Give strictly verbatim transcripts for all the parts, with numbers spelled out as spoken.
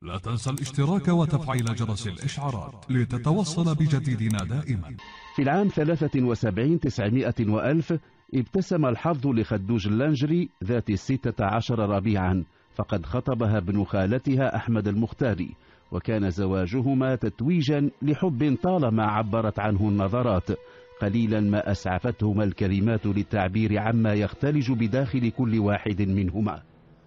لا تنسى الاشتراك وتفعيل جرس الإشعارات لتتوصل بجديدنا دائما. في العام ثلاثة وسبعين تسعمائة وألف ابتسم الحظ لخدوج اللانجري ذات الستة عشر ربيعا، فقد خطبها ابن خالتها أحمد المختاري، وكان زواجهما تتويجا لحب طالما عبرت عنه النظرات، قليلا ما أسعفتهما الكلمات للتعبير عما يختلج بداخل كل واحد منهما.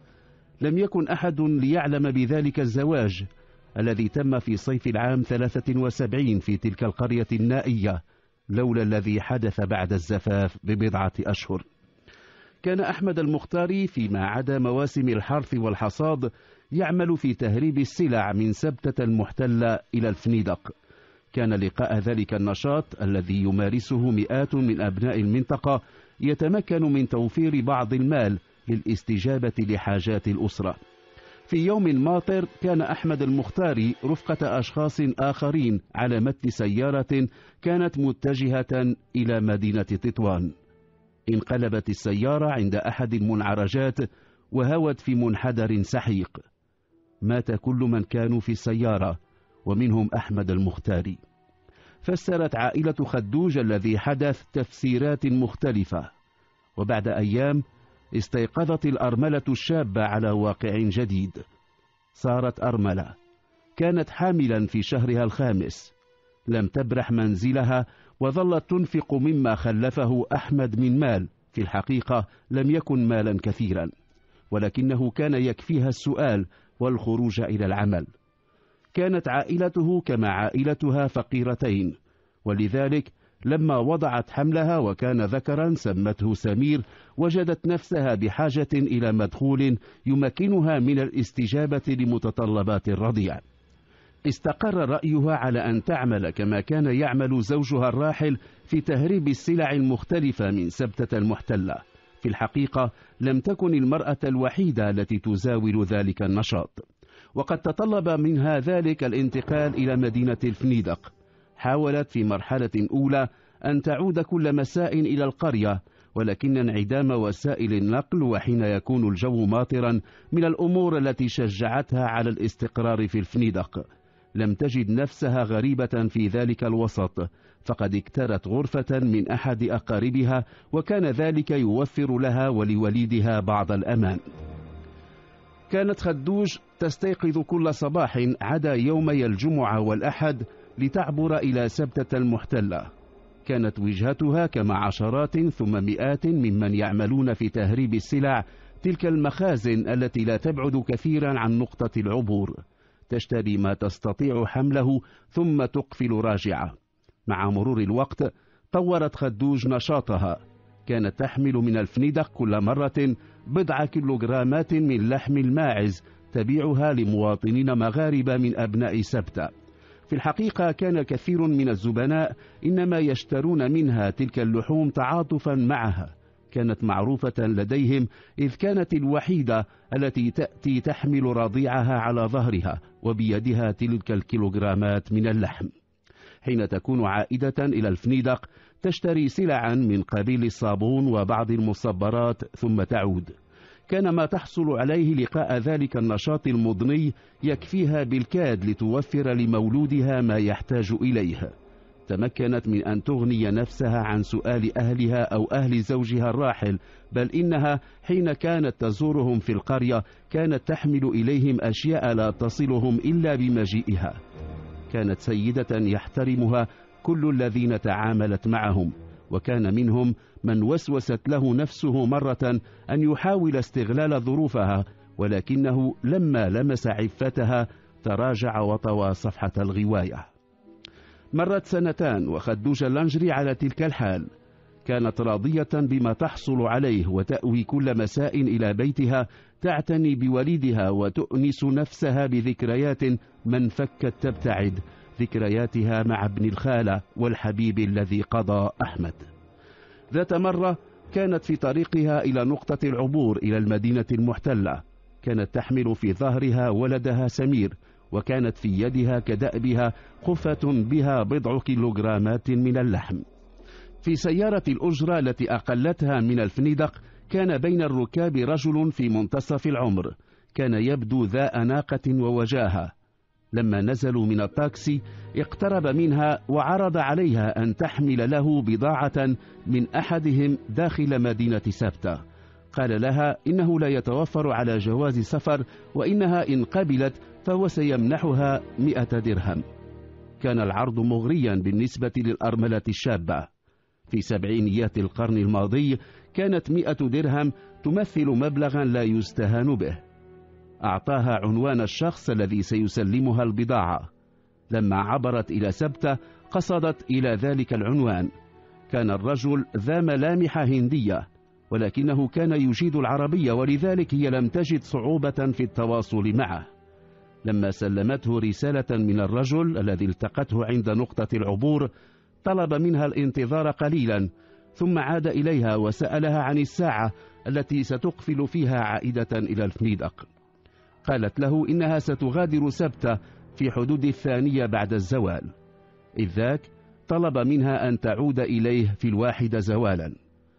لم يكن أحد ليعلم بذلك الزواج الذي تم في صيف العام ثلاثة وسبعين في تلك القرية النائية، لولا الذي حدث بعد الزفاف ببضعة أشهر. كان أحمد المختاري فيما عدا مواسم الحرث والحصاد يعمل في تهريب السلع من سبتة المحتلة إلى الفنيدق. كان لقاء ذلك النشاط الذي يمارسه مئات من أبناء المنطقة يتمكن من توفير بعض المال للاستجابة لحاجات الأسرة. في يوم ماطر كان أحمد المختاري رفقة أشخاص آخرين على متن سيارة كانت متجهة إلى مدينة تطوان. انقلبت السيارة عند أحد المنعرجات وهوت في منحدر سحيق. مات كل من كانوا في السيارة ومنهم أحمد المختاري. فسرت عائلة خدوج الذي حدث تفسيرات مختلفة، وبعد أيام استيقظت الأرملة الشابة على واقع جديد. صارت أرملة، كانت حاملا في شهرها الخامس، لم تبرح منزلها وظلت تنفق مما خلفه أحمد من مال، في الحقيقة لم يكن مالا كثيرا، ولكنه كان يكفيها السؤال والخروج إلى العمل. كانت عائلته كما عائلتها فقيرتين، ولذلك لما وضعت حملها وكان ذكرا سمته سمير وجدت نفسها بحاجة إلى مدخول يمكنها من الاستجابة لمتطلبات الرضيع. استقر رأيها على أن تعمل كما كان يعمل زوجها الراحل في تهريب السلع المختلفة من سبتة المحتلة. في الحقيقة لم تكن المرأة الوحيدة التي تزاول ذلك النشاط، وقد تطلب منها ذلك الانتقال إلى مدينة الفنيدق. حاولت في مرحلة أولى أن تعود كل مساء إلى القرية، ولكن انعدام وسائل النقل وحين يكون الجو ماطرا من الأمور التي شجعتها على الاستقرار في الفنيدق. لم تجد نفسها غريبة في ذلك الوسط، فقد اكترت غرفة من أحد أقاربها، وكان ذلك يوفر لها ولوليدها بعض الأمان. كانت خدوج تستيقظ كل صباح عدا يومي الجمعة والأحد لتعبر إلى سبتة المحتلة. كانت وجهتها كما عشرات ثم مئات ممن يعملون في تهريب السلع تلك المخازن التي لا تبعد كثيرا عن نقطة العبور، تشتري ما تستطيع حمله ثم تقفل راجعة. مع مرور الوقت طورت خدوج نشاطها، كانت تحمل من الفنيدق كل مرة بضع كيلوغرامات من لحم الماعز تبيعها لمواطنين مغاربة من أبناء سبتة. في الحقيقة كان كثير من الزبناء إنما يشترون منها تلك اللحوم تعاطفا معها، كانت معروفة لديهم إذ كانت الوحيدة التي تأتي تحمل رضيعها على ظهرها وبيدها تلك الكيلوغرامات من اللحم. حين تكون عائدة إلى الفنيدق تشتري سلعا من قبيل الصابون وبعض المصبرات ثم تعود. كان ما تحصل عليه لقاء ذلك النشاط المضني يكفيها بالكاد لتوفر لمولودها ما يحتاج إليه. تمكنت من أن تغني نفسها عن سؤال أهلها أو أهل زوجها الراحل، بل إنها حين كانت تزورهم في القرية كانت تحمل إليهم أشياء لا تصلهم إلا بمجيئها. كانت سيدة يحترمها كل الذين تعاملت معهم، وكان منهم من وسوست له نفسه مرة أن يحاول استغلال ظروفها، ولكنه لما لمس عفتها تراجع وطوى صفحة الغواية. مرت سنتان وخدوج اللانجري على تلك الحال. كانت راضية بما تحصل عليه وتأوي كل مساء إلى بيتها تعتني بوليدها وتؤنس نفسها بذكريات من فكت تبتعد، ذكرياتها مع ابن الخالة والحبيب الذي قضى أحمد. ذات مرة كانت في طريقها إلى نقطة العبور إلى المدينة المحتلة، كانت تحمل في ظهرها ولدها سمير، وكانت في يدها كدأبها خفة بها بضع كيلوغرامات من اللحم. في سيارة الأجرة التي أقلتها من الفنيدق كان بين الركاب رجل في منتصف العمر، كان يبدو ذا أناقة ووجاهة. لما نزلوا من التاكسي اقترب منها وعرض عليها أن تحمل له بضاعة من أحدهم داخل مدينة سبتة. قال لها إنه لا يتوفر على جواز سفر، وإنها إن قبلت فهو سيمنحها مئة درهم. كان العرض مغريا بالنسبة للأرملة الشابة. في سبعينيات القرن الماضي كانت مئة درهم تمثل مبلغا لا يستهان به. أعطاها عنوان الشخص الذي سيسلمها البضاعة. لما عبرت إلى سبتة قصدت إلى ذلك العنوان. كان الرجل ذا ملامح هندية، ولكنه كان يجيد العربية، ولذلك هي لم تجد صعوبة في التواصل معه. لما سلمته رسالة من الرجل الذي التقته عند نقطة العبور طلب منها الانتظار قليلا، ثم عاد إليها وسألها عن الساعة التي ستقفل فيها عائدة إلى الفنيدق. قالت له إنها ستغادر سبتة في حدود الثانية بعد الزوال. إذ ذاك طلب منها أن تعود إليه في الواحدة زوالا.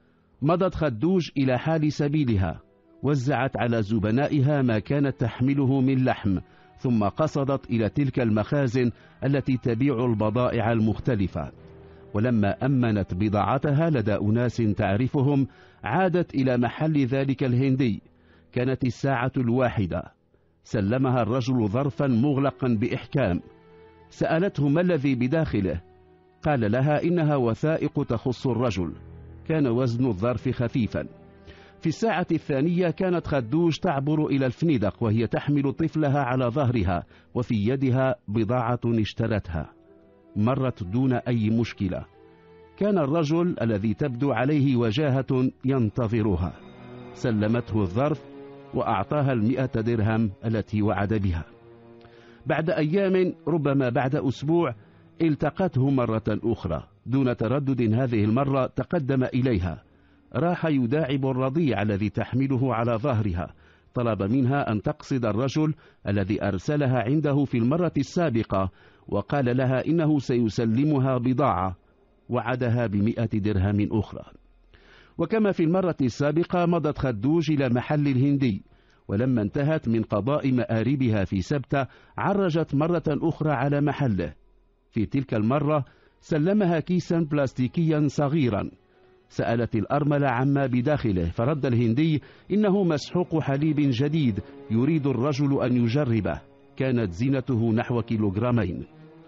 مضت خدوج إلى حال سبيلها، وزعت على زبنائها ما كانت تحمله من لحم، ثم قصدت إلى تلك المخازن التي تبيع البضائع المختلفة. ولما أمنت بضاعتها لدى أناس تعرفهم عادت إلى محل ذلك الهندي. كانت الساعة الواحدة. سلمها الرجل ظرفا مغلقا بإحكام. سألته ما الذي بداخله؟ قال لها إنها وثائق تخص الرجل. كان وزن الظرف خفيفا. في الساعة الثانية كانت خدوج تعبر إلى الفنيدق وهي تحمل طفلها على ظهرها وفي يدها بضاعة اشترتها. مرت دون أي مشكلة. كان الرجل الذي تبدو عليه وجاهة ينتظرها. سلمته الظرف وأعطاها المئة درهم التي وعد بها. بعد أيام، ربما بعد أسبوع، التقته مرة أخرى دون تردد. هذه المرة تقدم إليها. راح يداعب الرضيع الذي تحمله على ظهرها. طلب منها أن تقصد الرجل الذي أرسلها عنده في المرة السابقة، وقال لها إنه سيسلمها بضاعة. وعدها بمئة درهم أخرى. وكما في المرة السابقة مضت خدوج إلى محل الهندي، ولما انتهت من قضاء مآربها في سبتة عرجت مرة أخرى على محله. في تلك المرة سلمها كيسا بلاستيكيا صغيرا. سألت الأرملة عما بداخله، فرد الهندي إنه مسحوق حليب جديد يريد الرجل أن يجربه. كانت زينته نحو كيلوغرامين.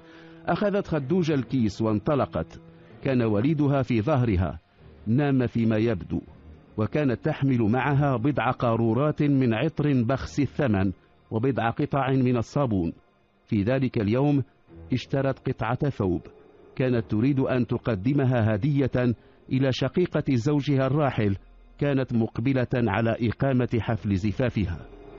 أخذت خدوج الكيس وانطلقت. كان وليدها في ظهرها، نام فيما يبدو، وكانت تحمل معها بضع قارورات من عطر بخس الثمن وبضع قطع من الصابون. في ذلك اليوم اشترت قطعة ثوب كانت تريد أن تقدمها هدية إلى شقيقة زوجها الراحل، كانت مقبلة على إقامة حفل زفافها.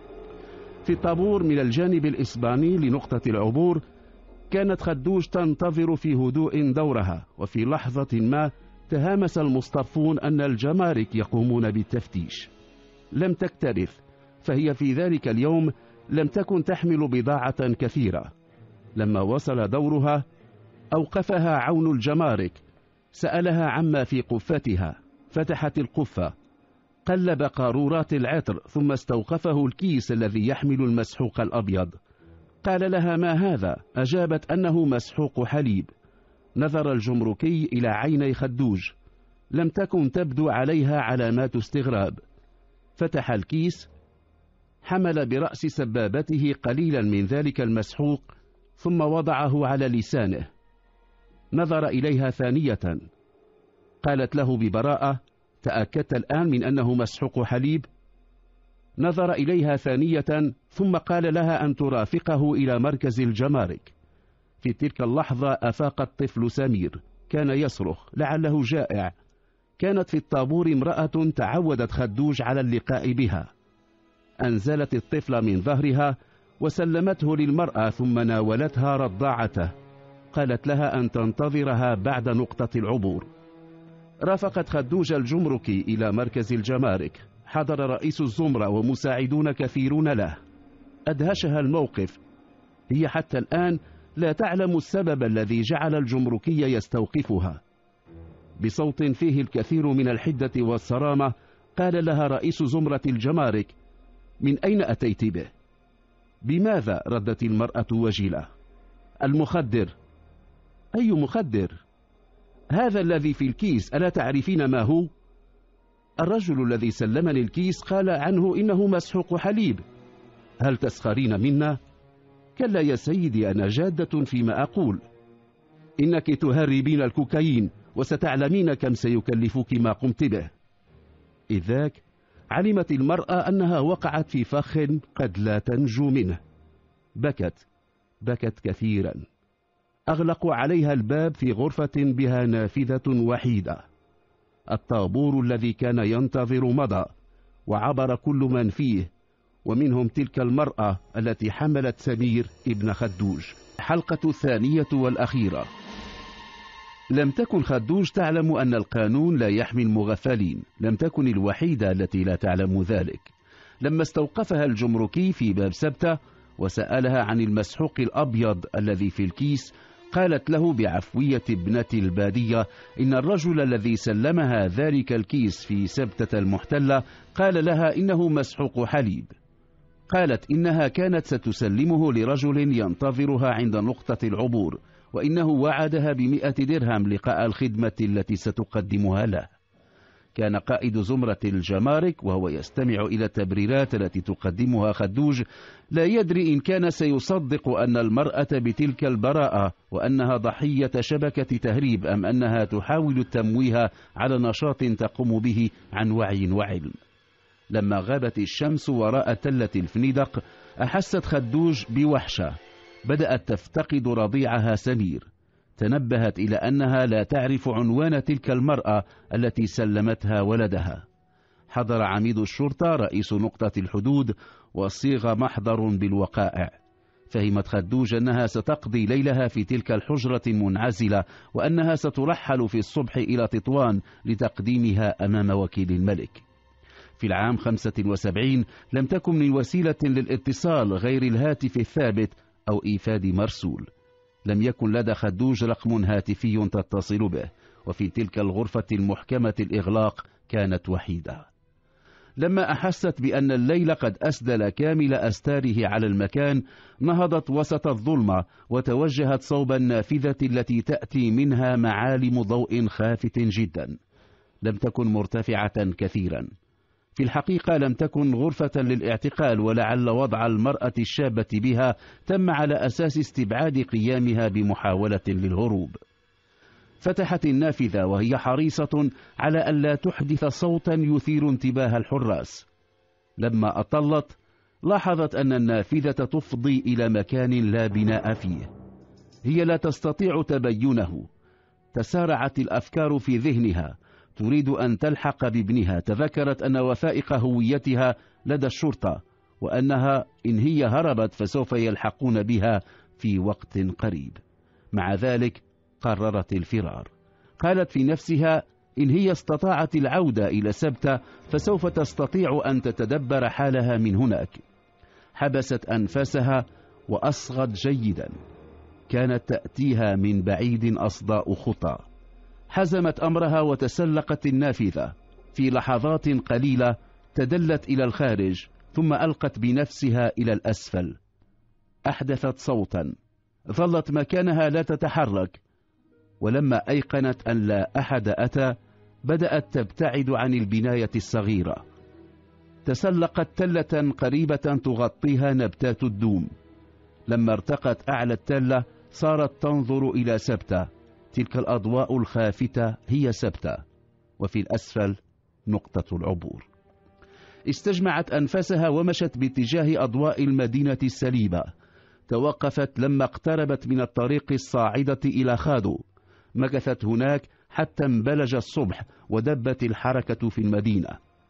في الطابور من الجانب الإسباني لنقطة العبور كانت خدوج تنتظر في هدوء دورها، وفي لحظة ما تهامس المصطفون أن الجمارك يقومون بالتفتيش. لم تكترث، فهي في ذلك اليوم لم تكن تحمل بضاعة كثيرة. لما وصل دورها أوقفها عون الجمارك. سألها عما في قفتها. فتحت القفة، قلب قارورات العطر، ثم استوقفه الكيس الذي يحمل المسحوق الأبيض. قال لها ما هذا؟ أجابت أنه مسحوق حليب. نظر الجمركي إلى عيني خدوج، لم تكن تبدو عليها علامات استغراب. فتح الكيس، حمل برأس سبابته قليلا من ذلك المسحوق، ثم وضعه على لسانه. نظر إليها ثانية. قالت له ببراءة: تأكدت الآن من أنه مسحوق حليب؟ نظر إليها ثانية، ثم قال لها أن ترافقه إلى مركز الجمارك. في تلك اللحظة أفاق الطفل سمير، كان يصرخ لعله جائع. كانت في الطابور امرأة تعودت خدوج على اللقاء بها. أنزلت الطفل من ظهرها وسلمته للمرأة، ثم ناولتها رضاعته. قالت لها أن تنتظرها بعد نقطة العبور. رافقت خدوج الجمركي إلى مركز الجمارك. حضر رئيس الزمرة ومساعدون كثيرون له. أدهشها الموقف. هي حتى الآن لا تعلم السبب الذي جعل الجمركي يستوقفها. بصوت فيه الكثير من الحدة والصرامة قال لها رئيس زمرة الجمارك: من أين أتيت به؟ بماذا؟ ردت المرأة وجلة. المخدر. أي مخدر؟ هذا الذي في الكيس، ألا تعرفين ما هو؟ الرجل الذي سلمني الكيس قال عنه إنه مسحوق حليب. هل تسخرين منا؟ كلا يا سيدي، أنا جادة فيما أقول. إنك تهربين الكوكايين، وستعلمين كم سيكلفك ما قمت به. إذ ذاك علمت المرأة أنها وقعت في فخ قد لا تنجو منه. بكت بكت كثيرا. أغلقوا عليها الباب في غرفة بها نافذة وحيدة. الطابور الذي كان ينتظر مضى، وعبر كل من فيه، ومنهم تلك المرأة التي حملت سمير ابن خدوج. الحلقة الثانية والأخيرة. لم تكن خدوج تعلم أن القانون لا يحمي المغفلين. لم تكن الوحيدة التي لا تعلم ذلك. لما استوقفها الجمركي في باب سبتة وسألها عن المسحوق الأبيض الذي في الكيس، قالت له بعفوية ابنة البادية إن الرجل الذي سلمها ذلك الكيس في سبتة المحتلة قال لها إنه مسحوق حليب. قالت إنها كانت ستسلمه لرجل ينتظرها عند نقطة العبور، وإنه وعدها بمئة درهم لقاء الخدمة التي ستقدمها له. كان قائد زمرة الجمارك وهو يستمع إلى التبريرات التي تقدمها خدوج لا يدري إن كان سيصدق أن المرأة بتلك البراءة وأنها ضحية شبكة تهريب، أم أنها تحاول التمويه على نشاط تقوم به عن وعي وعلم. لما غابت الشمس وراء تلة الفنيدق أحست خدوج بوحشة. بدأت تفتقد رضيعها سمير. تنبهت إلى أنها لا تعرف عنوان تلك المرأة التي سلمتها ولدها. حضر عميد الشرطة رئيس نقطة الحدود وصيغ محضر بالوقائع. فهمت خدوج أنها ستقضي ليلها في تلك الحجرة المنعزلة، وأنها سترحل في الصبح إلى تطوان لتقديمها أمام وكيل الملك. في العام خمسة وسبعين لم تكن من وسيلة للاتصال غير الهاتف الثابت أو إيفاد مرسول. لم يكن لدى خدوج رقم هاتفي تتصل به، وفي تلك الغرفة المحكمة الإغلاق كانت وحيدة. لما أحست بأن الليل قد أسدل كامل أستاره على المكان، نهضت وسط الظلمة وتوجهت صوب النافذة التي تأتي منها معالم ضوء خافت جدا. لم تكن مرتفعة كثيرا. في الحقيقة لم تكن غرفة للاعتقال، ولعل وضع المرأة الشابة بها تم على أساس استبعاد قيامها بمحاولة للهروب. فتحت النافذة وهي حريصة على ألا تحدث صوتا يثير انتباه الحراس. لما أطلت لاحظت أن النافذة تفضي إلى مكان لا بناء فيه. هي لا تستطيع تبينه. تسارعت الأفكار في ذهنها. تريد أن تلحق بابنها. تذكرت أن وثائق هويتها لدى الشرطة، وأنها إن هي هربت فسوف يلحقون بها في وقت قريب. مع ذلك قررت الفرار. قالت في نفسها إن هي استطاعت العودة إلى سبتة فسوف تستطيع أن تتدبر حالها من هناك. حبست أنفاسها وأصغت جيدا. كانت تأتيها من بعيد أصداء خطى. حزمت أمرها وتسلقت النافذة. في لحظات قليلة تدلت إلى الخارج، ثم ألقت بنفسها إلى الأسفل. أحدثت صوتا. ظلت مكانها لا تتحرك، ولما أيقنت أن لا أحد أتى بدأت تبتعد عن البناية الصغيرة. تسلقت تلة قريبة تغطيها نبتات الدوم. لما ارتقت أعلى التلة صارت تنظر إلى سبتة. تلك الأضواء الخافتة هي سبتة، وفي الأسفل نقطة العبور. استجمعت أنفاسها ومشت باتجاه أضواء المدينة السليبة. توقفت لما اقتربت من الطريق الصاعدة إلى خادو. مكثت هناك حتى انبلج الصبح ودبت الحركة في المدينة.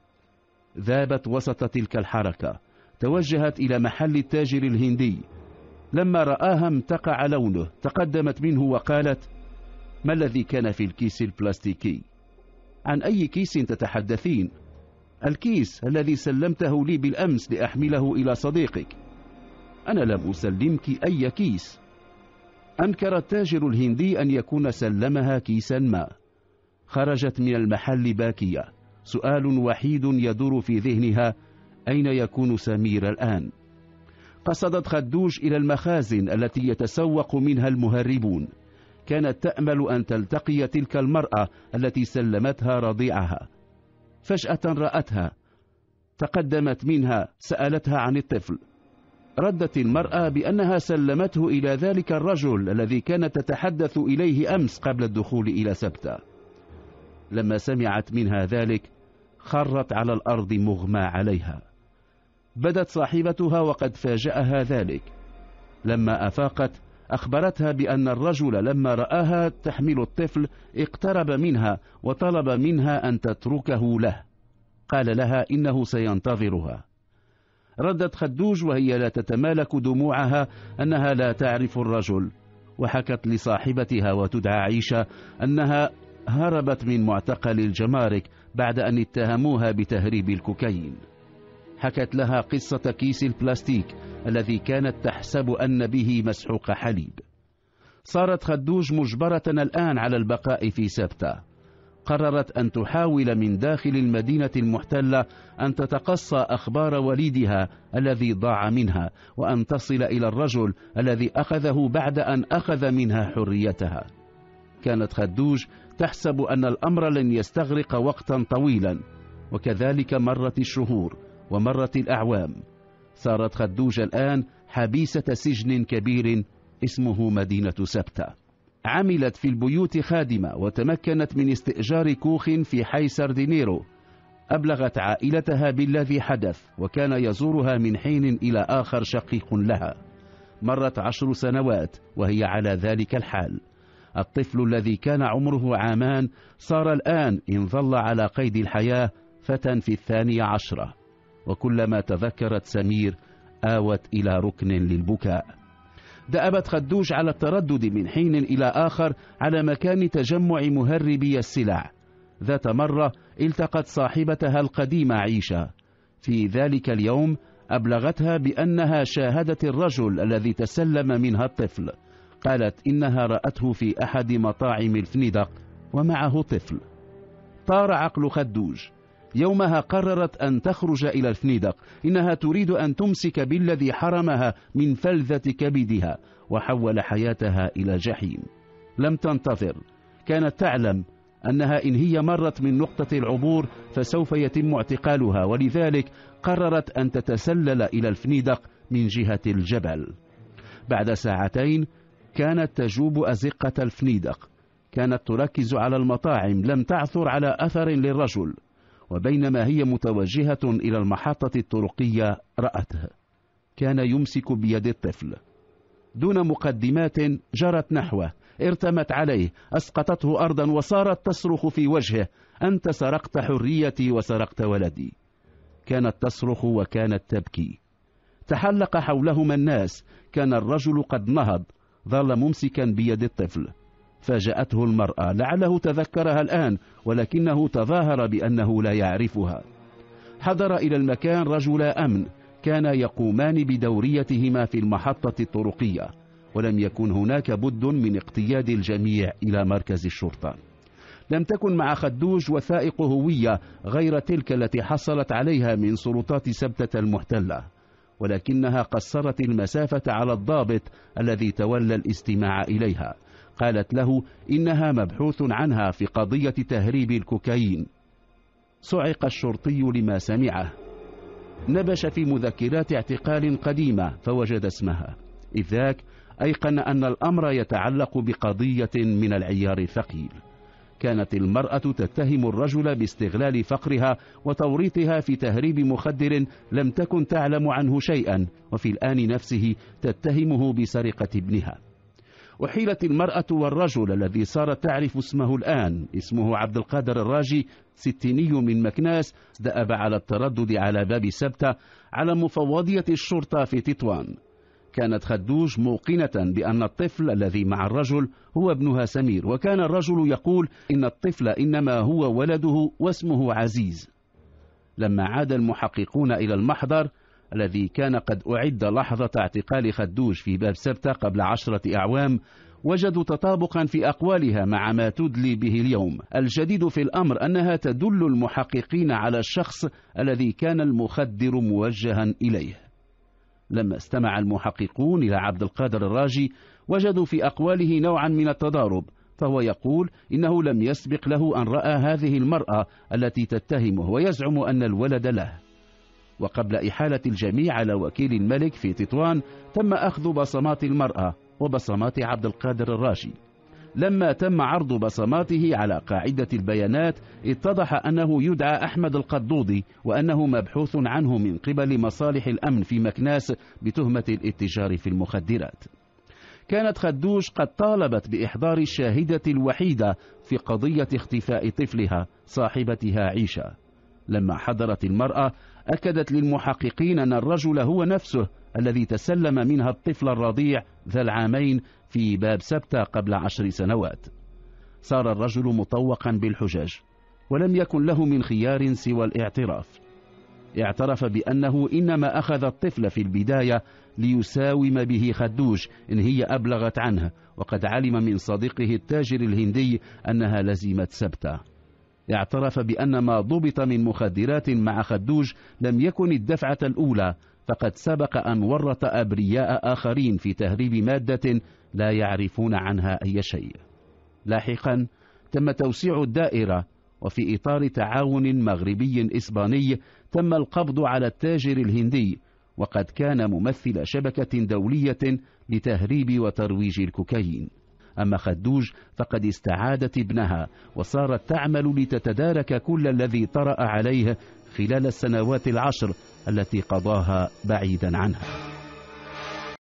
ذابت وسط تلك الحركة. توجهت إلى محل التاجر الهندي. لما رآها امتقع لونه. تقدمت منه وقالت: ما الذي كان في الكيس البلاستيكي؟ عن أي كيس تتحدثين؟ الكيس الذي سلمته لي بالأمس لأحمله إلى صديقك. أنا لم أسلمك أي كيس. أنكر التاجر الهندي أن يكون سلمها كيسا ما. خرجت من المحل باكية. سؤال وحيد يدور في ذهنها: أين يكون سمير الآن؟ قصدت خدوج إلى المخازن التي يتسوق منها المهربون. كانت تأمل أن تلتقي تلك المرأة التي سلمتها رضيعها. فجأة رأتها، تقدمت منها، سألتها عن الطفل. ردت المرأة بأنها سلمته إلى ذلك الرجل الذي كانت تتحدث إليه أمس قبل الدخول إلى سبتة. لما سمعت منها ذلك خرت على الأرض مغمى عليها. بدت صاحبتها وقد فاجأها ذلك. لما أفاقت أخبرتها بأن الرجل لما رآها تحمل الطفل اقترب منها وطلب منها أن تتركه له. قال لها إنه سينتظرها. ردت خدوج وهي لا تتمالك دموعها أنها لا تعرف الرجل، وحكت لصاحبتها وتدعى عيشة أنها هربت من معتقل الجمارك بعد أن اتهموها بتهريب الكوكايين. حكت لها قصة كيس البلاستيك الذي كانت تحسب أن به مسحوق حليب. صارت خدوج مجبرة الآن على البقاء في سبتة. قررت أن تحاول من داخل المدينة المحتلة أن تتقصى أخبار وليدها الذي ضاع منها، وأن تصل إلى الرجل الذي أخذه بعد أن أخذ منها حريتها. كانت خدوج تحسب أن الأمر لن يستغرق وقتا طويلا، وكذلك مرت الشهور ومرت الأعوام. صارت خدوج الآن حبيسة سجن كبير اسمه مدينة سبتة. عملت في البيوت خادمة، وتمكنت من استئجار كوخ في حي ساردينيرو. أبلغت عائلتها بالذي حدث، وكان يزورها من حين إلى آخر شقيق لها. مرت عشر سنوات وهي على ذلك الحال. الطفل الذي كان عمره عامان صار الآن إن ظل على قيد الحياة فتى في الثانية عشرة، وكلما تذكرت سمير آوت إلى ركن للبكاء. دأبت خدوج على التردد من حين إلى آخر على مكان تجمع مهربي السلع. ذات مرة التقت صاحبتها القديمة عيشة. في ذلك اليوم أبلغتها بأنها شاهدت الرجل الذي تسلم منها الطفل. قالت إنها رأته في أحد مطاعم الفنيدق ومعه طفل. طار عقل خدوج. يومها قررت أن تخرج إلى الفنيدق. إنها تريد أن تمسك بالذي حرمها من فلذة كبدها وحول حياتها إلى جحيم. لم تنتظر. كانت تعلم أنها إن هي مرت من نقطة العبور فسوف يتم اعتقالها، ولذلك قررت أن تتسلل إلى الفنيدق من جهة الجبل. بعد ساعتين كانت تجوب أزقة الفنيدق. كانت تركز على المطاعم، لم تعثر على أثر للرجل. وبينما هي متوجهة إلى المحطة الطرقية رأته. كان يمسك بيد الطفل. دون مقدمات جرت نحوه، ارتمت عليه، أسقطته أرضا وصارت تصرخ في وجهه: أنت سرقت حريتي وسرقت ولدي. كانت تصرخ وكانت تبكي. تحلق حولهما الناس. كان الرجل قد نهض، ظل ممسكا بيد الطفل. فاجأته المرأة، لعله تذكرها الآن، ولكنه تظاهر بأنه لا يعرفها. حضر إلى المكان رجلا أمن كان يقومان بدوريتهما في المحطة الطرقية، ولم يكن هناك بد من اقتياد الجميع إلى مركز الشرطة. لم تكن مع خدوج وثائق هوية غير تلك التي حصلت عليها من سلطات سبتة المحتلة، ولكنها قصرت المسافة على الضابط الذي تولى الاستماع إليها. قالت له إنها مبحوث عنها في قضية تهريب الكوكايين. صعق الشرطي لما سمعه. نبش في مذكرات اعتقال قديمة فوجد اسمها. إذ ذاك أيقن أن الأمر يتعلق بقضية من العيار الثقيل. كانت المرأة تتهم الرجل باستغلال فقرها وتوريطها في تهريب مخدر لم تكن تعلم عنه شيئا، وفي الآن نفسه تتهمه بسرقة ابنها. وحيلت المرأة والرجل الذي صارت تعرف اسمه الآن، اسمه عبد القادر الراجي، ستيني من مكناس، دأب على التردد على باب سبتة على مفوضية الشرطة في تطوان. كانت خدوج موقنة بأن الطفل الذي مع الرجل هو ابنها سمير، وكان الرجل يقول إن الطفل إنما هو ولده واسمه عزيز. لما عاد المحققون إلى المحضر الذي كان قد أعد لحظة اعتقال خدوج في باب سبتة قبل عشرة أعوام وجدوا تطابقا في أقوالها مع ما تدلي به اليوم. الجديد في الأمر أنها تدل المحققين على الشخص الذي كان المخدر موجها إليه. لما استمع المحققون إلى عبد القادر الراجي وجدوا في أقواله نوعا من التضارب، فهو يقول إنه لم يسبق له أن رأى هذه المرأة التي تتهمه ويزعم أن الولد له. وقبل إحالة الجميع على وكيل الملك في تطوان تم أخذ بصمات المرأة وبصمات عبد القادر الراجي. لما تم عرض بصماته على قاعدة البيانات اتضح أنه يدعى أحمد القضوضي وأنه مبحوث عنه من قبل مصالح الأمن في مكناس بتهمة الاتجار في المخدرات. كانت خدوج قد طالبت بإحضار الشاهدة الوحيدة في قضية اختفاء طفلها صاحبتها عيشة. لما حضرت المرأة أكدت للمحققين أن الرجل هو نفسه الذي تسلم منها الطفل الرضيع ذا العامين في باب سبتة قبل عشر سنوات. صار الرجل مطوقا بالحجج ولم يكن له من خيار سوى الاعتراف. اعترف بأنه إنما أخذ الطفل في البداية ليساوم به خدوج إن هي أبلغت عنه، وقد علم من صديقه التاجر الهندي أنها لزمت سبتة. اعترف بأن ما ضبط من مخدرات مع خدوج لم يكن الدفعة الأولى، فقد سبق أن ورط أبرياء آخرين في تهريب مادة لا يعرفون عنها أي شيء. لاحقا تم توسيع الدائرة، وفي إطار تعاون مغربي إسباني تم القبض على التاجر الهندي، وقد كان ممثل شبكة دولية لتهريب وترويج الكوكايين. أما خدوج فقد استعادت ابنها وصارت تعمل لتتدارك كل الذي طرأ عليه خلال السنوات العشر التي قضاها بعيدا عنها.